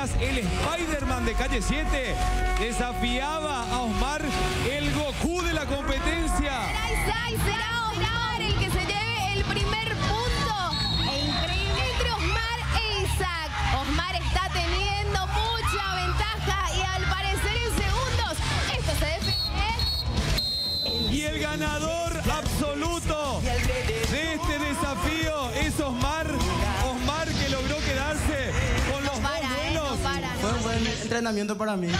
días, el Spider-Man de Calle 7 desafiaba a Osmar, el Goku de la competencia. Será Osmar el que se lleve el primer punto. Increíble entre Osmar e Isaac. Osmar está teniendo mucha ventaja y al parecer en segundos esto se define. Y el ganador absoluto de este desafío es Osmar. Osmar, que logró quedarse con los dos duelos. Fue un buen entrenamiento para mí.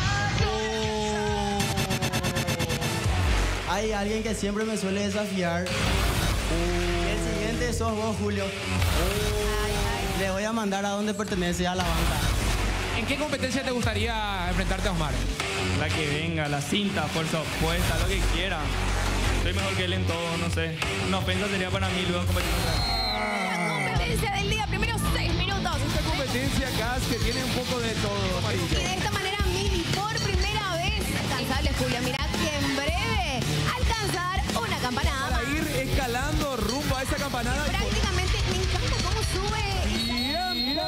Hay alguien que siempre me suele desafiar. El siguiente sos vos, Julio. Le voy a mandar a donde pertenece, a la banca. ¿En qué competencia te gustaría enfrentarte a Osmar? La que venga, la cinta, fuerza opuesta, lo que quiera. Soy mejor que él en todo, no sé. Una ofensa sería para mí luego competir contra él. La competencia del día, primeros 6 minutos. Esta competencia, Cas, que tiene un poco de todo, amarillo. Y de esta manera, Mili, por primera vez, alcanzable, Julio. Mirá que en breve alcanzar una campanada. Para ir escalando rumbo a esa campanada. Prácticamente me encanta cómo sube. ¡Tiempo!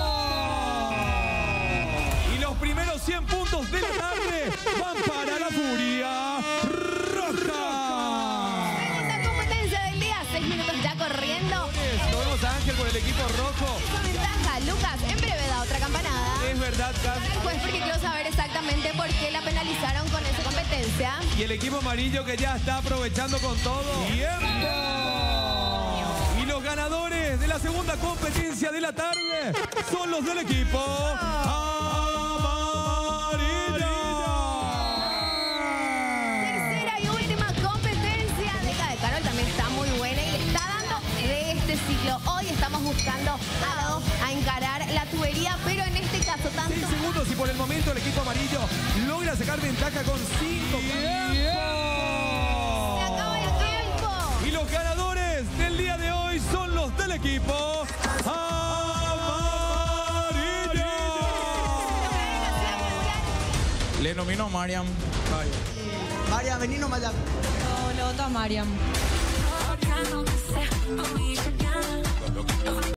Y los primeros 100 puntos de la tarde van para la Furia Roja. Segunda competencia del día, 6 minutos ya corriendo. Todos Ángel por el equipo rojo. Esa ventaja, Lucas, en breve da otra campanada. Es verdad, Cas. Para el juez, porque quiero saber exactamente por qué la penalizaron con esa competencia. Y el equipo amarillo que ya está aprovechando con todo. ¡Tiempo! Y los ganadores de la segunda competencia de la tarde son los del equipo amarillo. Tercera y última competencia. Deca de Carol también está muy buena y le está dando de este ciclo. Hoy estamos buscando a encarar la tubería, pero en este caso 6 tanto... segundos y por el momento el equipo amarillo logra sacar ventaja con 5. ¡Se acaba el tiempo! Y los ganadores del día de hoy son los del equipo amarillo. Le nomino a Mariam. María, vení nomás ya. No, lo voto a Mariam.